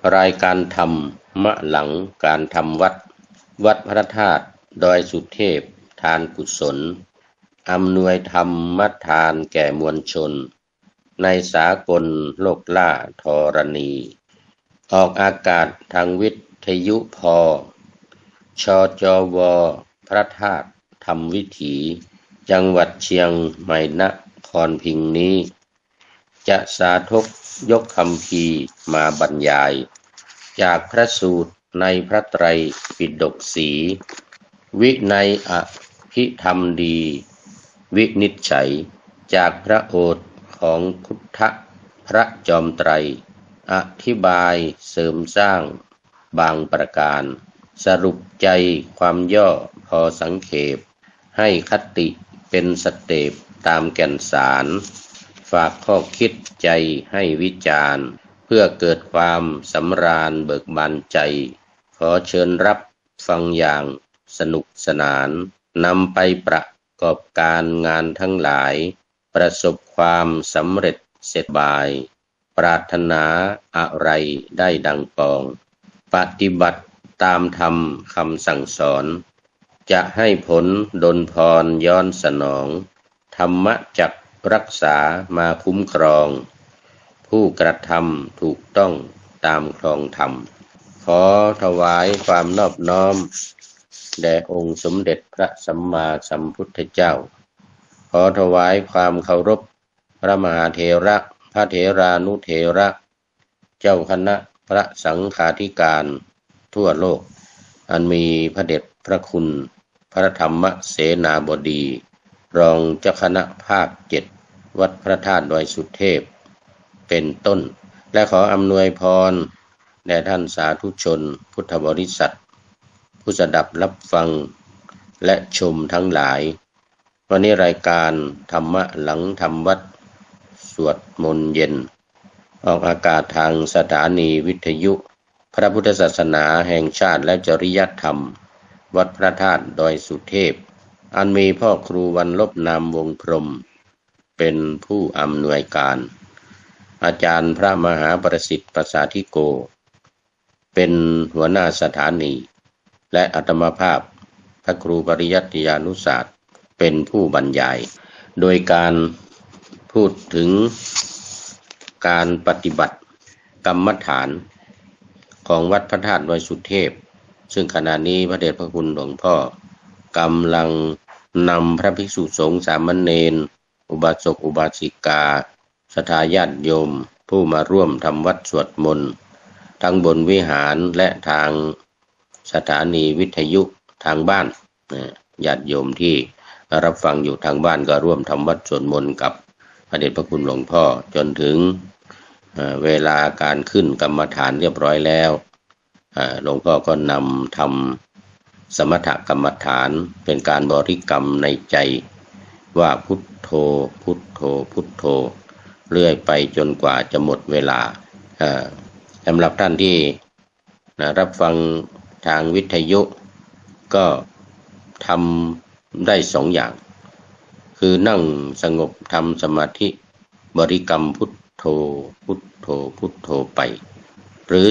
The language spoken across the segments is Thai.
รายการธรรมมะหลังการทำวัดพระธาตุดอยสุเทพทานกุศลอำนวยธรรมทานแก่มวลชนในสากลโลกล่าธรณีออกอากาศทางวิทยุพชจวพระธาตุธรรมวิถีจังหวัดเชียงใหม่นครพิงค์นี้จะสาธกยกคัมภีร์มาบรรยายจากพระสูตรในพระไตรปิฎกสีวินัยอภิธรรมดีวินิจฉัยจากพระโอษฐ์ของพุทธพระจอมไตรอธิบายเสริมสร้างบางประการสรุปใจความย่อพอสังเขปให้คติเป็นสเต็ปตามแก่นสารฝากข้อคิดใจให้วิจารณ์เพื่อเกิดความสำราญเบิกบานใจขอเชิญรับฟังอย่างสนุกสนานนำไปประกอบการงานทั้งหลายประสบความสำเร็จเสร็จบายปรารถนาอะไรได้ดังปองปฏิบัติตามธรรมคำสั่งสอนจะให้ผลดลพรย้อนสนองธรรมะจักรักษามาคุ้มครองผู้กระทำถูกต้องตามครองธรรมขอถวายความนอบน้อมแด่องค์สมเด็จพระสัมมาสัมพุทธเจ้าขอถวายความเคารพพระมหาเถระพระเถรานุเถระเจ้าคณะพระสังฆาธิการทั่วโลกอันมีพระเดชพระคุณพระธรรมเสนาบดีรองเจ้าคณะภาค7วัดพระธาตุดอยสุเทพเป็นต้นและขออำนวยพรแด่ท่านสาธุชนพุทธบริษัทผู้สดับรับฟังและชมทั้งหลายวันนี้รายการธรรมะหลังธรรมวัดสวดมนต์เย็นออกอากาศทางสถานีวิทยุพระพุทธศาสนาแห่งชาติและจริยธรรมวัดพระธาตุดอยสุเทพอันมีพ่อครูวันลบนามวงพรหมเป็นผู้อำนวยการอาจารย์พระมหาประสิทธิ์ประสาธิโกเป็นหัวหน้าสถานีและอาตมาภาพพระครูปริยัติยานุศาสตร์เป็นผู้บรรยายโดยการพูดถึงการปฏิบัติกรรมฐานของวัดพระธาตุดอยสุเทพซึ่งขณะนี้พระเดชพระคุณหลวงพ่อกำลังนำพระภิกษุสงฆ์สามเณรอุบาสกอุบาสิกาศรัทธาญาติโยมผู้มาร่วมทำวัดสวดมนต์ทั้งบนวิหารและทางสถานีวิทยุทางบ้านญาติโยมที่รับฟังอยู่ทางบ้านก็ร่วมทำวัดสวดมนต์กับพระเดชพระคุณหลวงพ่อจนถึงเวลาการขึ้นกรรมฐานเรียบร้อยแล้วหลวงพ่อก็นำทำสมถกรรมฐานเป็นการบริกรรมในใจว่าพุทโธพุทโธพุทโธเรื่อยไปจนกว่าจะหมดเวลาสำหรับท่านที่รับฟังทางวิทยุก็ทำได้2 อย่างคือนั่งสงบทำสมาธิบริกรรมพุทโธพุทโธพุทโธไปหรือ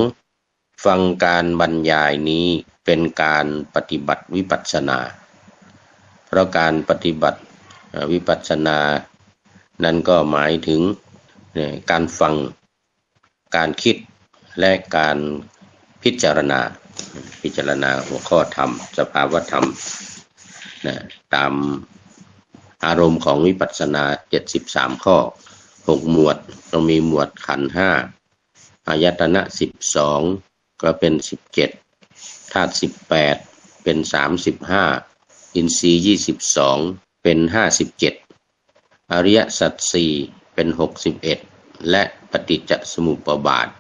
2ฟังการบรรยายนี้เป็นการปฏิบัติวิปัสสนาเพราะการปฏิบัติวิปัสสนานั้นก็หมายถึงการฟังการคิดและการพิจารณาหัวข้อธรรมสภาวธรรมตามอารมณ์ของวิปัสสนา73ข้อ6หมวดต้องมีหมวดขันธ์5อายตนะ12ก็เป็น17ธาตุ18เป็น35อินทรีย์22เป็น57อริยสัจ4เป็น61และปฏิจจสมุปบาท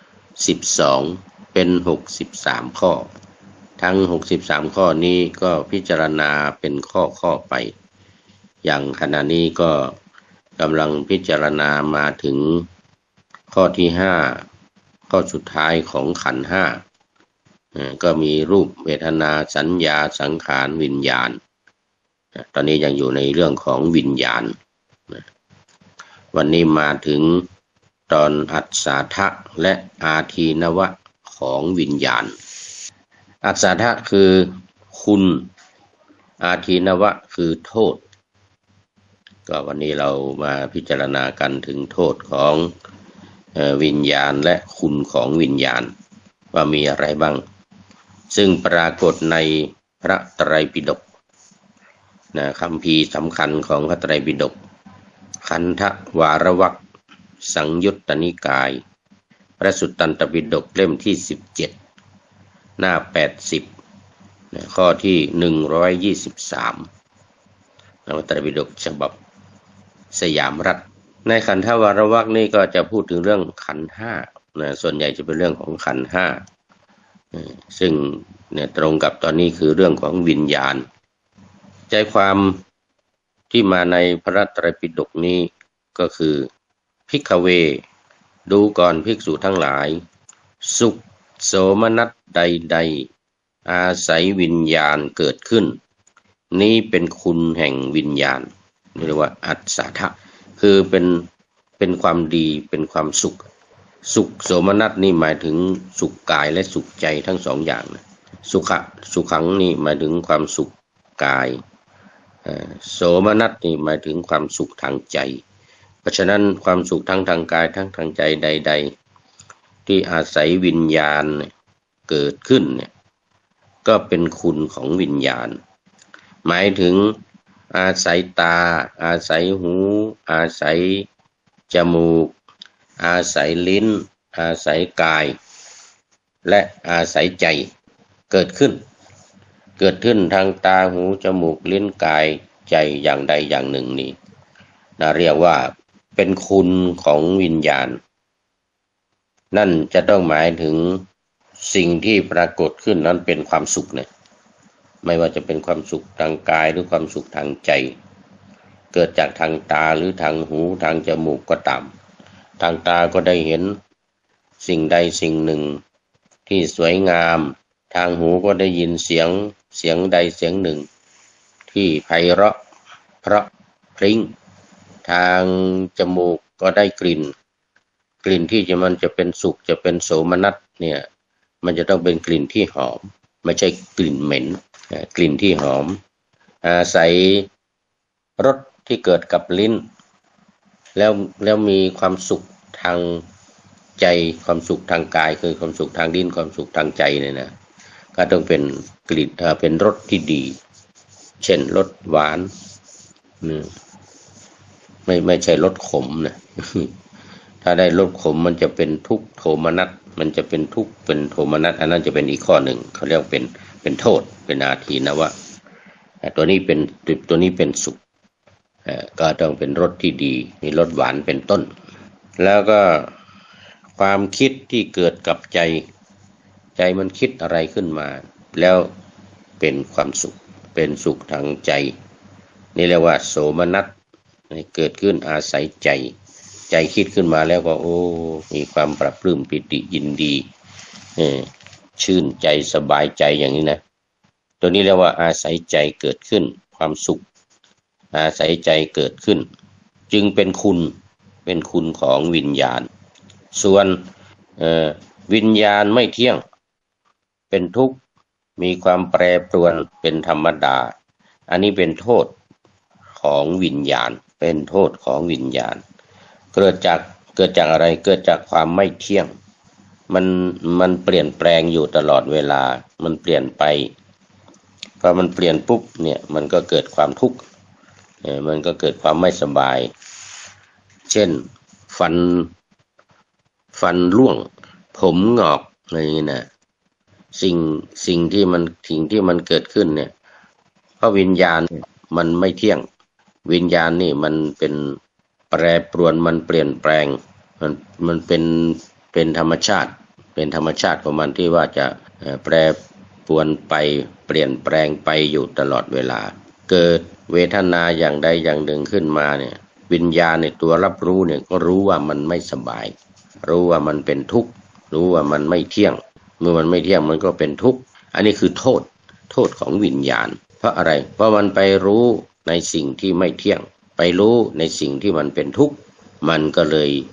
12เป็น63ข้อทั้ง63ข้อนี้ก็พิจารณาเป็นข้อไปอย่างขณะนี้ก็กำลังพิจารณามาถึงข้อที่5ข้อสุดท้ายของขันธ์5ก็มีรูปเวทนาสัญญาสังขารวิญญาณตอนนี้ยังอยู่ในเรื่องของวิญญาณวันนี้มาถึงตอนอัศสาทะและอาทีนวะของวิญญาณอัศสาทะคือคุณอาทีนวะคือโทษก็วันนี้เรามาพิจารณากันถึงโทษของวิญญาณและคุณของวิญญาณว่ามีอะไรบ้างซึ่งปรากฏในพระไตรปิฎกคัมภีร์สำคัญของพระไตรปิฎกขันธวารวรรคสังยุตตนิกายพระสุตตันตปิฎกเล่มที่17หน้า80ข้อที่123พระไตรปิฎกฉบับสยามรัฐในขันธวารวรรคนี่ก็จะพูดถึงเรื่องขันธ์ห้าส่วนใหญ่จะเป็นเรื่องของขันธ์ห้าซึ่งเนี่ยตรงกับตอนนี้คือเรื่องของวิญญาณใจความที่มาในพระไตรปิฎกนี้ก็คือภิกขเวดูก่อนภิกษุทั้งหลายสุขโสมนัสใดๆอาศัยวิญญาณเกิดขึ้นนี้เป็นคุณแห่งวิญญาณเรียกว่าอัศสาทะคือเป็นความดีเป็นความสุขโสมนัสนี่หมายถึงสุขกายและสุขใจทั้งสองอย่างนะสุขังนี่หมายถึงความสุขกายโสมนัสนี่หมายถึงความสุขทางใจเพราะฉะนั้นความสุขทั้งทางกายทั้งทางใจใดๆที่อาศัยวิญญาณเกิดขึ้นเนี่ยก็เป็นคุณของวิญญาณหมายถึงอาศัยตาอาศัยหูอาศัยจมูกอาศัยลิ้นอาศัยกายและอาศัยใจเกิดขึ้นทางตาหูจมูกลิ้นกายใจอย่างใดอย่างหนึ่งนี้เรียกว่าเป็นคุณของวิญญาณนั่นจะต้องหมายถึงสิ่งที่ปรากฏขึ้นนั้นเป็นความสุขเนี่ยไม่ว่าจะเป็นความสุขทางกายหรือความสุขทางใจเกิดจากทางตาหรือทางหูทางจมูกก็ตามทางตาก็ได้เห็นสิ่งใดสิ่งหนึ่งที่สวยงามทางหูก็ได้ยินเสียงใดเสียงหนึ่งที่ไพเราะเพราะพริ้งทางจมูกก็ได้กลิ่นที่มันจะเป็นสุขจะเป็นโสมนัสเนี่ยมันจะต้องเป็นกลิ่นที่หอมไม่ใช่กลิ่นเหม็นกลิ่นที่หอมอาศัยรสที่เกิดกับลิ้นแล้วมีความสุขทางใจความสุขทางกายคือความสุขทางลิ้นความสุขทางใจเนี่ยนะก็ต้องเป็นกลิ่นเป็นรสที่ดีเช่นรสหวานไม่ใช่รสขมนะ ถ้าได้รสขมมันจะเป็นทุกขโทมนัสมันจะเป็นทุกข์เป็นโทมนัสอันนั้นจะเป็นอีกข้อหนึ่งเขาเรียกเป็นโทษเป็นอาทีนะว่าตัวนี้เป็นสุขก็ต้องเป็นรสที่ดีมีรสหวานเป็นต้นแล้วก็ความคิดที่เกิดกับใจมันคิดอะไรขึ้นมาแล้วเป็นความสุขเป็นสุขทางใจนี่เรียกว่าโสมนัสเกิดขึ้นอาศัยใจคิดขึ้นมาแล้วก็โอ้มีความปรับปลื้มปิติยินดีชื่นใจสบายใจอย่างนี้นะตัวนี้เรียกว่าอาศัยใจเกิดขึ้นความสุขอาศัยใจเกิดขึ้นจึงเป็นคุณของวิญญาณส่วนวิญญาณไม่เที่ยงเป็นทุกข์มีความแปรปรวนเป็นธรรมดาอันนี้เป็นโทษของวิญญาณเป็นโทษของวิญญาณเกิดจากอะไรเกิดจากความไม่เที่ยงมันเปลี่ยนแปลงอยู่ตลอดเวลามันเปลี่ยนไปพอมันเปลี่ยนปุ๊บเนี่ยมันก็เกิดความทุกข์มันก็เกิดความไม่สบายเช่นฟันร่วงผมงอกอะไรอย่างนี้นะสิ่งที่มันเกิดขึ้นเนี่ยเพราะวิญญาณมันไม่เที่ยงวิญญาณนี่มันเป็นแปรปรวนมันเปลี่ยนแปลงมันเป็นธรรมชาติของมันที่ว่าจะแปรปรวนไปเปลี่ยนแปลงไปอยู่ตลอดเวลาเกิดเวทนาอย่างใดอย่างหนึ่งขึ้นมาเนี่ยวิญญาณในตัวรับรู้เนี่ยก็รู้ว่ามันไม่สบายรู้ว่ามันเป็นทุกข์รู้ว่ามันไม่เที่ยงเมื่อมันไม่เที่ยงมันก็เป็นทุกข์อันนี้คือโทษของวิญญาณเพราะอะไรเพราะมันไปรู้ในสิ่งที่ไม่เที่ยงไปรู้ในสิ่งที่มันเป็นทุกข์มันก็เลย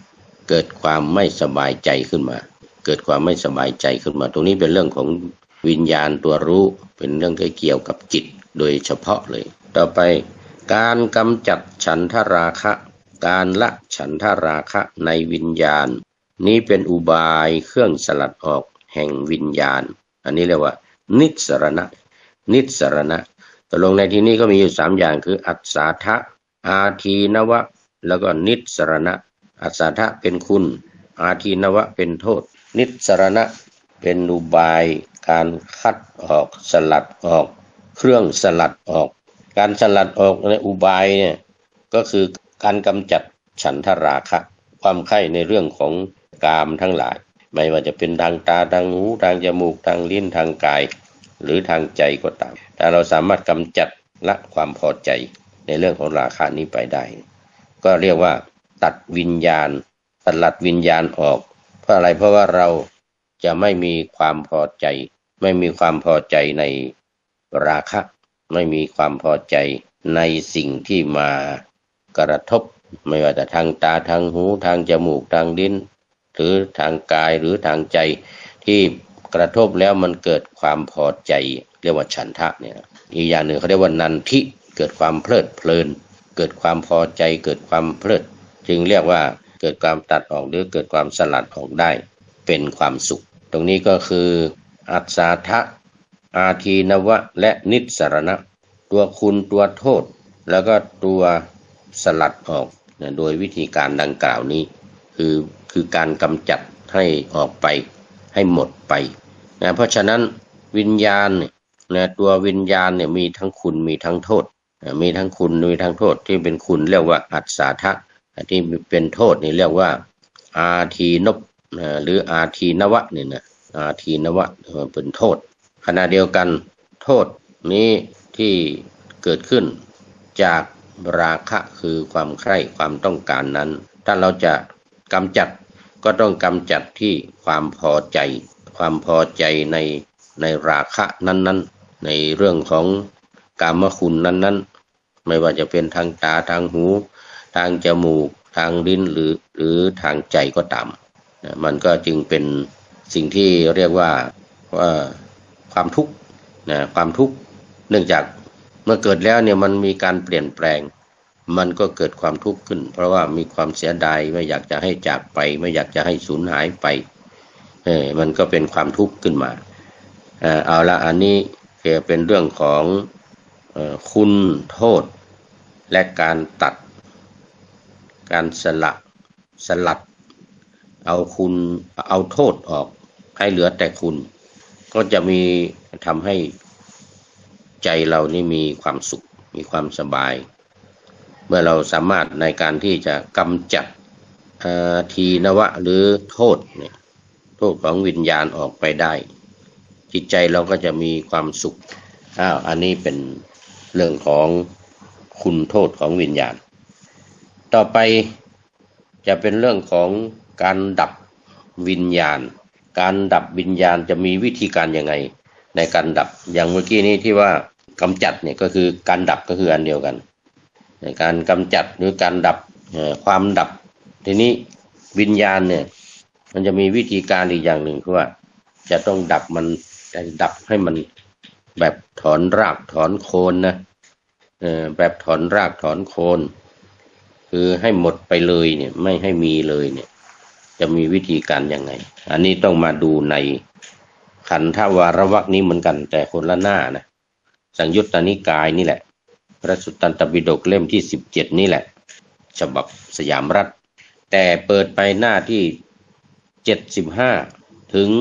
เกิดความไม่สบายใจขึ้นมาเกิดความไม่สบายใจขึ้นมาตรงนี้เป็นเรื่องของวิญญาณตัวรู้เป็นเรื่องที่เกี่ยวกับจิตโดยเฉพาะเลยต่อไปการกำจัดฉันทราคะการละฉันทราคะในวิญญาณนี้เป็นอุบายเครื่องสลัดออกแห่งวิญญาณอันนี้เรียกว่านิสรณะนิสรณะตกลงในที่นี้ก็มีอยู่3อย่างคืออัศทะอาทีนวะแล้วก็นิสรณะอัศทะเป็นคุณอาทีนวะเป็นโทษนิสรณะเป็นอุบายการคัดออกสลัดออกเครื่องสลัดออกการสลัดออกในอุบายเนี่ยก็คือการกำจัดฉันทราคะความใคร่ในเรื่องของกามทั้งหลายไม่ว่าจะเป็นทางตาทางหูทางจมูกทางลิ้นทางกายหรือทางใจก็ตามถ้าเราสามารถกำจัดละความพอใจในเรื่องของราคะนี้ไปได้ก็เรียกว่าตัดวิญญาณสลัดวิญญาณออกเพราะอะไรเพราะว่าเราจะไม่มีความพอใจไม่มีความพอใจในราคะไม่มีความพอใจในสิ่งที่มากระทบไม่ว่าจะทางตาทางหูทางจมูกทางลิ้นหรือทางกายหรือทางใจที่กระทบแล้วมันเกิดความพอใจเรียกว่าฉันทะเนี่ยอีกอย่างหนึ่งเขาเรียกว่านันทิเกิดความเพลิดเพลินเกิดความพอใจเกิดความเพลิดจึงเรียกว่าเกิดความตัดออกหรือเกิดความสลัดออกได้เป็นความสุขตรงนี้ก็คืออัศทะอาทีนวะและนิสรณะตัวคุณตัวโทษแล้วก็ตัวสลัดออกนะโดยวิธีการดังกล่าวนี้คือการกำจัดให้ออกไปให้หมดไปนะเพราะฉะนั้นวิญญาณนะตัววิญญาณเนี่ยมีทั้งคุณมีทั้งโทษมีทั้งคุณมีทั้งโทษที่เป็นคุณเรียกว่าอัศทะที่เป็นโทษนี่เรียกว่าอาทีนพหรืออาทีนวะเนี่ยนะอาทีนวะเป็นโทษขณะเดียวกันโทษนี้ที่เกิดขึ้นจากราคะคือความใคร่ความต้องการนั้นถ้าเราจะกำจัดก็ต้องกำจัดที่ความพอใจความพอใจในราคะนั้นๆในเรื่องของกามคุณนั้นๆไม่ว่าจะเป็นทางตาทางหูทางจมูกทางลิ้นหรือทางใจก็ตามมันก็จึงเป็นสิ่งที่เรียกว่าความทุกข์ความทุกข์เนื่องจากเมื่อเกิดแล้วเนี่ยมันมีการเปลี่ยนแปลงมันก็เกิดความทุกข์ขึ้นเพราะว่ามีความเสียดายไม่อยากจะให้จากไปไม่อยากจะให้สูญหายไปมันก็เป็นความทุกข์ขึ้นมาเอาละอันนี้เป็นเรื่องของคุณโทษและการตัดการสลัดเอาโทษออกให้เหลือแต่คุณก็จะมีทำให้ใจเรานี่มีความสุขมีความสบายเมื่อเราสามารถในการที่จะกำจัดทีนวะหรือโทษเนี่ยโทษของวิญญาณออกไปได้จิตใจเราก็จะมีความสุขอันนี้เป็นเรื่องของคุณโทษของวิญญาณต่อไปจะเป็นเรื่องของการดับวิญญาณการดับวิญญาณจะมีวิธีการยังไงในการดับอย่างเมื่อกี้นี้ที่ว่ากำจัดเนี่ยก็คือการดับก็คืออันเดียวกันในการกำจัดหรือการดับความดับทีนี้วิญญาณเนี่ยมันจะมีวิธีการอีกอย่างหนึ่งคือว่าจะต้องดับมันดับให้มันแบบถอนรากถอนโคนนะแบบถอนรากถอนโคนคือให้หมดไปเลยเนี่ยไม่ให้มีเลยเนี่ยจะมีวิธีการยังไงอันนี้ต้องมาดูในขันธวารวรรคนี้เหมือนกันแต่คนละหน้านะสังยุตตนิกายนี่แหละพระสุตตันตปิฎกเล่มที่17นี่แหละฉบับสยามรัฐแต่เปิดไปหน้าที่75ถึง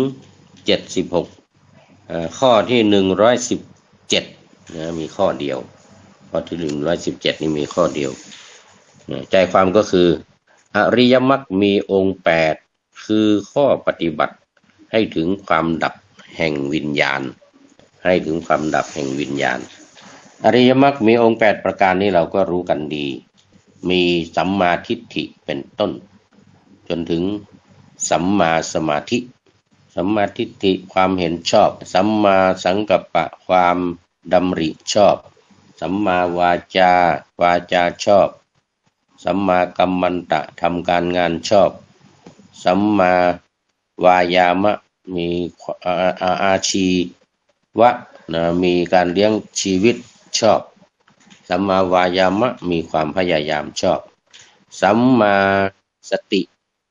76ข้อที่117นะมีข้อเดียวข้อที่117นี่มีข้อเดียวใจความก็คืออริยมรรคมีองค์8คือข้อปฏิบัติให้ถึงความดับแห่งวิญญาณให้ถึงความดับแห่งวิญญาณอริยมรรคมีองค์8ประการนี้เราก็รู้กันดีมีสัมมาทิฏฐิเป็นต้นจนถึงสัมมาสมาธิสัมมาทิฏฐิความเห็นชอบสัมมาสังกัปปะความดำริชอบสัมมาวาจาชอบสัมมากัมมันตะทำการงานชอบสัมมาวายามะมีอาชีวะนะมีการเลี้ยงชีวิตชอบสัมมาวายามะมีความพยายามชอบสัมมาสติ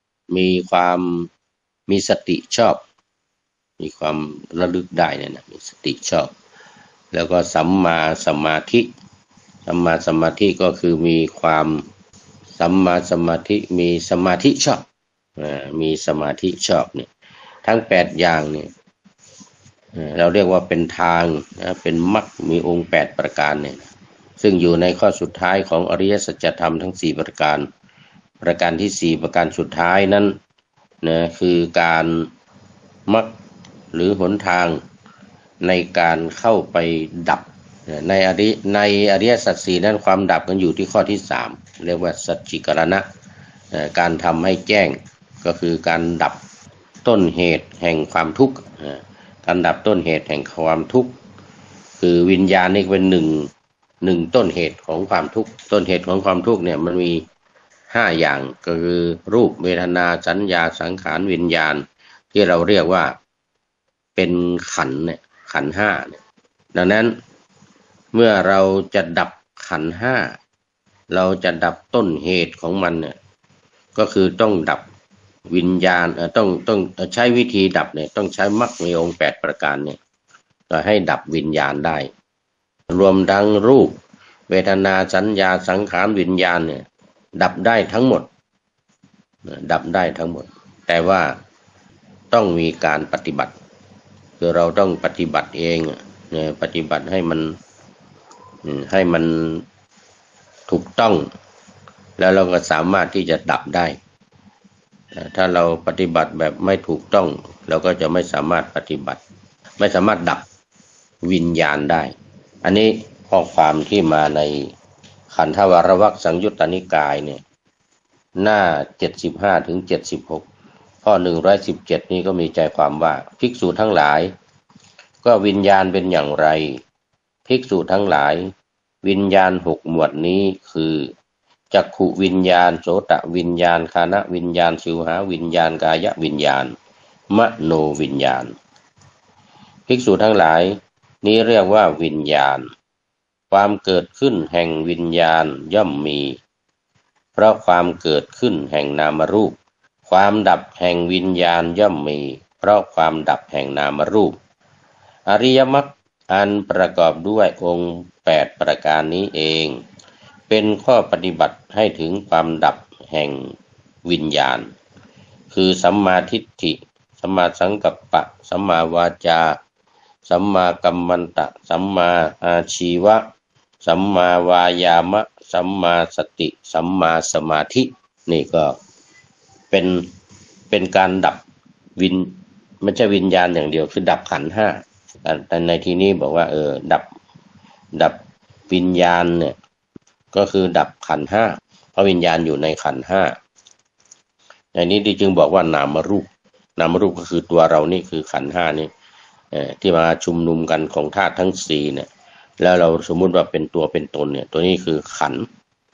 มีสติชอบมีความระลึกได้เนี่ยนะมีสติชอบแล้วก็สัมมาสมาธิก็คือมีความสัมมาสมาธิมีสมาธิชอบมีสมาธิชอบเนี่ยทั้ง8อย่างเนี่ยเราเรียกว่าเป็นทางนะเป็นมรรคมีองค์8ประการเนี่ยซึ่งอยู่ในข้อสุดท้ายของอริยสัจธรรมทั้ง4ประการที่4ประการสุดท้ายนั้นนะคือการมรรคหรือหนทางในการเข้าไปดับในอริยสัจ4นั้นความดับกันอยู่ที่ข้อที่3เรียกว่าสัจจิกรณะการทำให้แจ้งก็คือการดับต้นเหตุแห่งความทุกข์การดับต้นเหตุแห่งความทุกข์คือวิญญาณนี่เป็นหนึ่งต้นเหตุของความทุกข์ต้นเหตุของความทุกข์เนี่ยมันมี5อย่างก็คือรูปเวทนาสัญญาสังขารวิญญาณที่เราเรียกว่าเป็นขันธ์เนี่ยขันธ์5เนี่ยดังนั้นเมื่อเราจะดับขันธ์5เราจะดับต้นเหตุของมันเนี่ยก็คือต้องดับวิญญาณต้องใช้วิธีดับเนี่ยต้องใช้มรรคมีองค์8ประการเนี่ยก็ให้ดับวิญญาณได้รวมทั้งรูปเวทนาสัญญาสังขารวิญญาณเนี่ยดับได้ทั้งหมดแต่ว่าต้องมีการปฏิบัติคือเราต้องปฏิบัติเองเนี่ยปฏิบัติให้มันถูกต้องแล้วเราก็สามารถที่จะดับได้ถ้าเราปฏิบัติแบบไม่ถูกต้องเราก็จะไม่สามารถดับวิญญาณได้อันนี้ข้อความที่มาในขันธวรวรรคสังยุตตนิกายเนี่ยหน้า75ถึง76ข้อ117นี้ก็มีใจความว่าภิกษุทั้งหลายก็วิญญาณเป็นอย่างไรภิกษุทั้งหลายวิญญาณ6หมวดนี้คือจักขุวิญญาณโสตวิญญาณฆานวิญญาณชิวหาวิญญาณกายวิญญาณมโนวิญญาณภิกษุทั้งหลายนี้เรียกว่าวิญญาณความเกิดขึ้นแห่งวิญญาณย่อมมีเพราะความเกิดขึ้นแห่งนามรูปความดับแห่งวิญญาณย่อมมีเพราะความดับแห่งนามรูปอริยมรรคอันประกอบด้วยองค์8ประการนี้เองเป็นข้อปฏิบัติให้ถึงความดับแห่งวิญญาณคือสัมมาทิฏฐิสัมมาสังกัปปะสัมมาวาจาสัมมากัมมันตะสัมมาอาชีวะสัมมาวายามะสัมมาสติสัมมาสมาธินี่ก็เป็นการดับไม่ใช่วิญญาณอย่างเดียวคือดับขันธ์5แต่ในที่นี้บอกว่าดับวิญญาณเนี่ยก็คือดับขันธ์5เพราะวิญญาณอยู่ในขันธ์5ในนี้ที่จึงบอกว่านามรูปก็คือตัวเรานี่คือขันธ์5นี่ที่มาชุมนุมกันของธาตุทั้ง4เนี่ยแล้วเราสมมุติว่าเป็นตัวเป็นตนเนี่ยตัวนี้คือขันธ์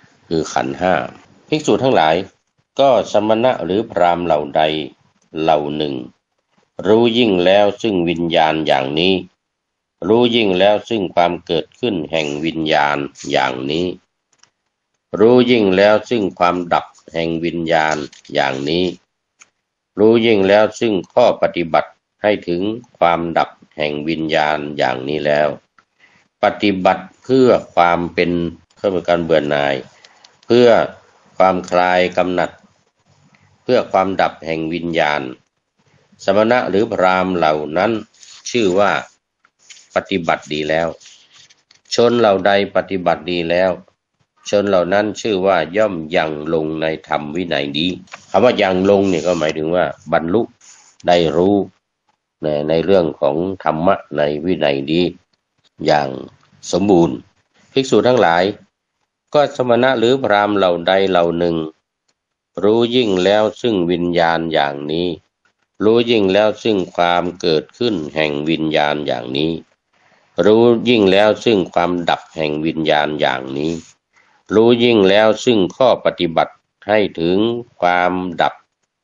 5ภิกษุทั้งหลายก็สมณะหรือพราหมณ์เหล่าใดเหล่าหนึ่งรู้ยิ่งแล้วซึ่งวิญญาณอย่างนี้รู้ยิ่งแล้วซึ่งความเกิดขึ้นแห่งวิญญาณอย่างนี้รู้ยิ่งแล้วซึ่งความดับแห่งวิญญาณอย่างนี้รู้ยิ่งแล้วซึ่งข้อปฏิบัติให้ถึงความดับแห่งวิญญาณอย่างนี้แล้วปฏิบัติเพื่อความเป็นการเบื่อหน่ายเพื่อความคลายกำหนัดเพื่อความดับแห่งวิญญาณสมณะหรือพราหมณ์เหล่านั้นชื่อว่าปฏิบัติดีแล้วชนเหล่าใดปฏิบัติดีแล้วชนเหล่านั้นชื่อว่าย่อมยังลงในธรรมวินัยดีคำว่ายังลงเนี่ยก็หมายถึงว่าบรรลุได้รู้ในเรื่องของธรรมะในวินัยดีอย่างสมบูรณ์ภิกษุทั้งหลายก็สมณะหรือพราหมณ์เหล่าใดเหล่าหนึ่งรู้ยิ่งแล้วซึ่งวิญญาณอย่างนี้รู้ยิ่งแล้วซึ่งความเกิดขึ้นแห่งวิญญาณอย่างนี้รู้ยิ่งแล้วซึ่งความดับแห่งวิญญาณอย่างนี้รู้ยิ่งแล้วซึ่งข้อปฏิบัติให้ถึงความดับ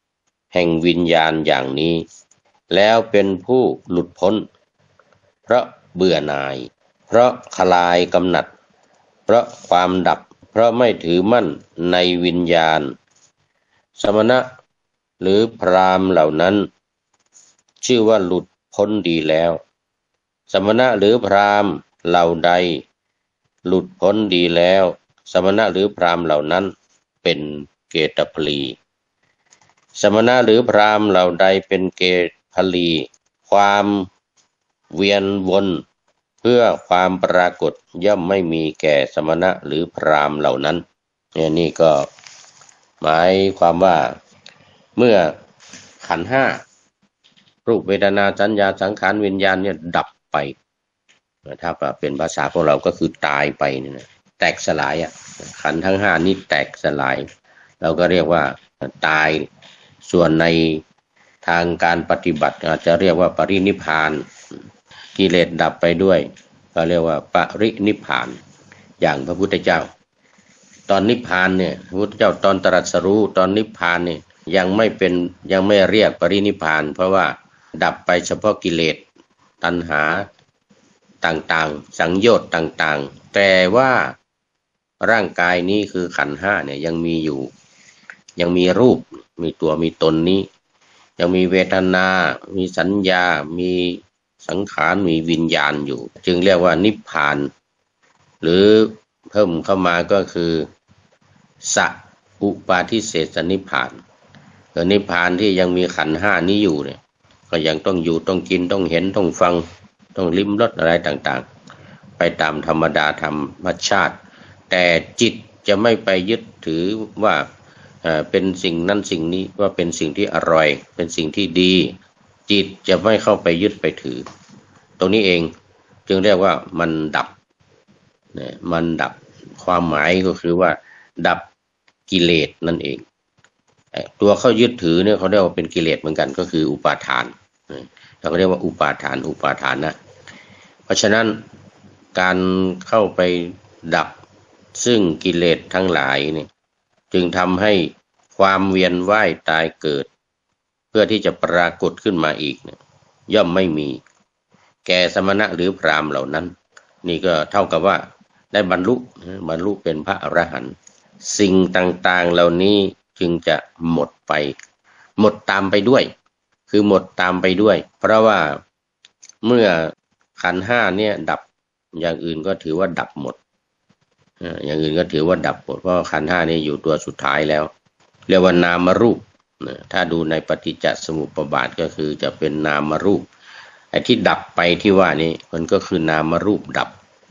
แห่งวิญญาณอย่างนี้แล้วเป็นผู้หลุดพ้นเพราะเบื่อหน่ายเพราะคลายกำหนัดเพราะความดับเพราะไม่ถือมั่นในวิญญาณสมณะหรือพราหมณ์เหล่านั้นชื่อว่าหลุดพ้นดีแล้วสมณะหรือพราหมณ์เหล่าใดหลุดพ้นดีแล้วสมณะหรือพราหมณ์เหล่านั้นเป็นเกตพลีสมณะหรือพราหมณ์เหล่าใดเป็นเกตพลีความเวียนวนเพื่อความปรากฏย่อมไม่มีแก่สมณะหรือพราหมณ์เหล่านั้นนี่ก็หมายความว่าเมื่อขันธ์ห้ารูปเวทนาสัญญาสังขารวิญญาณเนี่ยดับไปถ้าเป็นภาษาพวกเราก็คือตายไปเนี่ยนะแตกสลายขันธ์ทั้งห้านี้แตกสลายเราก็เรียกว่าตายส่วนในทางการปฏิบัติอาจจะเรียกว่าปรินิพพานกิเลสดับไปด้วยก็เรียกว่าปรินิพพานอย่างพระพุทธเจ้าตอนนิพพานเนี่ยพระพุทธเจ้าตอนตรัสรู้ตอนนิพพานเนี่ยยังไม่เรียกปรินิพพานเพราะว่าดับไปเฉพาะกิเลสตัณหาต่างๆสังโยชน์ต่างๆแต่ว่าร่างกายนี้คือขันธ์ห้าเนี่ยยังมีอยู่ยังมีรูปมีตัวมีตนนี้ยังมีเวทนามีสัญญามีสังขารมีวิญญาณอยู่จึงเรียกว่านิพพานหรือเพิ่มเข้ามาก็คือสัอุปาทิเสสนิพพานคือนิพพานที่ยังมีขันธ์ห้านี้อยู่เนี่ยก็ยังต้องอยู่ต้องกินต้องเห็นต้องฟังต้องลิ้มรสอะไรต่างๆไปตามธรรมดาธรรมชาติแต่จิตจะไม่ไปยึดถือว่าเป็นสิ่งนั้นสิ่งนี้ว่าเป็นสิ่งที่อร่อยเป็นสิ่งที่ดีจิตจะไม่เข้าไปยึดไปถือตรงนี้เองจึงเรียกว่ามันดับเนี่ยมันดับความหมายก็คือว่าดับกิเลสนั่นเองตัวเข้ายึดถือเนี่ยเขาเรียกว่าเป็นกิเลสเหมือนกันก็คืออุปาทานเราก็เรียกว่าอุปาทานนะเพราะฉะนั้นการเข้าไปดับซึ่งกิเลสทั้งหลายเนี่ยจึงทำให้ความเวียนว่ายตายเกิดเพื่อที่จะปรากฏขึ้นมาอีกเนี่ยย่อมไม่มีแก่สมณะหรือพราหมณ์เหล่านั้นนี่ก็เท่ากับว่าได้บรรลุเป็นพระอรหันต์สิ่งต่างๆเหล่านี้จึงจะหมดไปหมดตามไปด้วยคือหมดตามไปด้วยเพราะว่าเมื่อขันธ์ห้าเนี่ยดับอย่างอื่นก็ถือว่าดับหมดอย่างอื่นก็ถือว่าดับหมดเพราะขันธ์ห้านี่อยู่ตัวสุดท้ายแล้วเรียกว่านามรูปถ้าดูในปฏิจจสมุปบาทก็คือจะเป็นนามรูปไอ้ที่ดับไปที่ว่านี้มันก็คือนามรูปดับ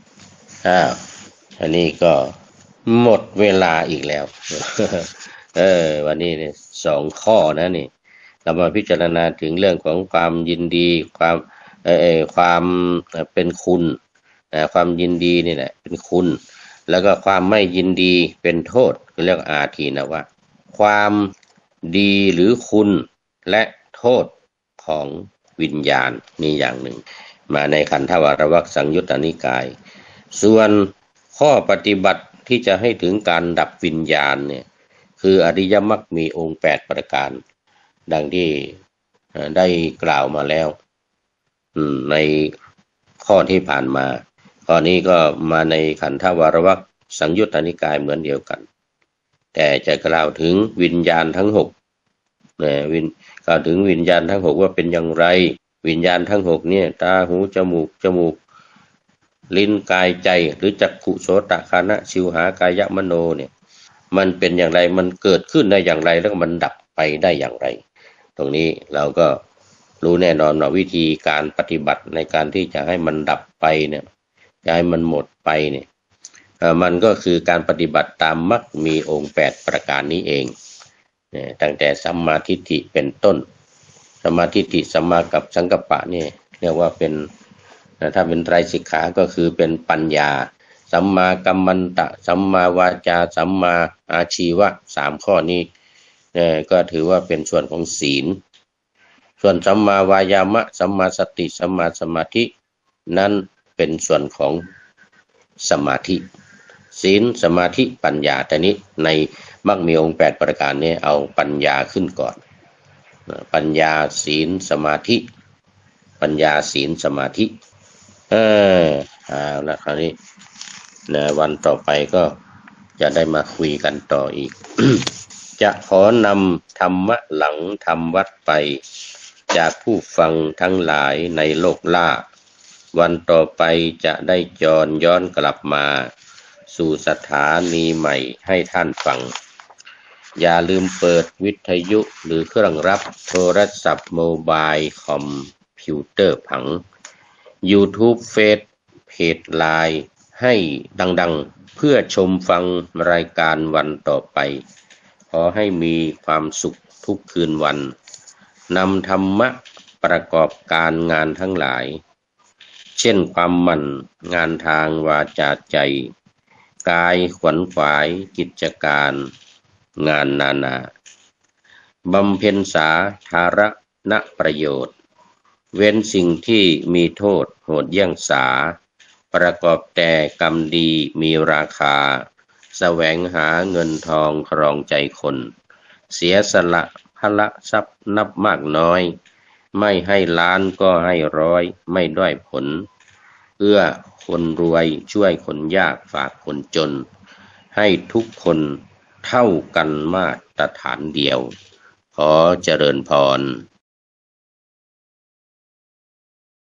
อันนี้ก็หมดเวลาอีกแล้ววันนี้เนี่ย2 ข้อนะนี่เรามาพิจารณาถึงเรื่องของความยินดีความเป็นคุณความยินดีนี่แหละเป็นคุณแล้วก็ความไม่ยินดีเป็นโทษเรียกอาทีนะว่าความดีหรือคุณและโทษของวิญญาณนี่อย่างหนึ่งมาในขันธวารวรรคสังยุตตนิกายส่วนข้อปฏิบัติที่จะให้ถึงการดับวิญญาณเนี่ยคืออริยมรรคมีองค์8ประการดังที่ได้กล่าวมาแล้วในข้อที่ผ่านมาข้อนี้ก็มาในขันธวารวรรคสังยุตตนิกายเหมือนเดียวกันแต่จะกล่าวถึงวิญญาณทั้ง6กล่าวถึงวิญญาณทั้ง6ว่าเป็นอย่างไรวิญญาณทั้ง6เนี่ยตาหูจมูกลิ้นกายใจหรือจักขุโสตคานะชิวหากายมโนเนี่ยมันเป็นอย่างไรมันเกิดขึ้นได้อย่างไรแล้วมันดับไปได้อย่างไรตรงนี้เราก็รู้แน่นอนว่าวิธีการปฏิบัติในการที่จะให้มันดับไปเนี่ยจะให้มันหมดไปเนี่ยมันก็คือการปฏิบัติตามมรรคมีองค์8ประการนี้เองตั้งแต่สัมมาทิฏฐิเป็นต้นสัมมาทิฏฐิสัมมากับสังกัปปะนี่เรียกว่าเป็นถ้าเป็นไตรสิกขาก็คือเป็นปัญญาสัมมากัมมันตะสัมมาวาจาสัมมาอาชีวะ3ข้อนี้ก็ถือว่าเป็นส่วนของศีลส่วนสัมมาวายามะสัมมาสติสัมมาสมาธินั้นเป็นส่วนของสมาธิศีลสมาธิปัญญาแต่นี้ในมรรคมีองค์8ประการนี้เอาปัญญาขึ้นก่อนปัญญาศีลสมาธิปัญญาศีลสมาธิเออเอาละคราวนี้นะวันต่อไปก็จะได้มาคุยกันต่ออีก จะขอนำธรรมะหลังธรรมวัดไปจากผู้ฟังทั้งหลายในโลกล่าวันต่อไปจะได้จรย้อนกลับมาสู่สถานีใหม่ให้ท่านฟังอย่าลืมเปิดวิทยุหรือเครื่องรับโทรศัพท์โมบายคอมพิวเตอร์ผัง YouTube เฟซเพจไลน์ให้ดังๆเพื่อชมฟังรายการวันต่อไปขอให้มีความสุขทุกคืนวันนำธรรมะประกอบการงานทั้งหลายเช่นความหมั่นงานทางวาจาใจกายขวนขวายกิจการงานนานาบำเพ็ญสาธารณประโยชน์เว้นสิ่งที่มีโทษโหดเยี่ยงสาประกอบแต่กรรมดีมีราคาแสวงหาเงินทองครองใจคนเสียสละพละทรัพย์นับมากน้อยไม่ให้ล้านก็ให้ร้อยไม่ด้อยผลเอื้อคนรวยช่วยคนยากฝากคนจนให้ทุกคนเท่ากันมาตรฐานเดียวขอเจริญพร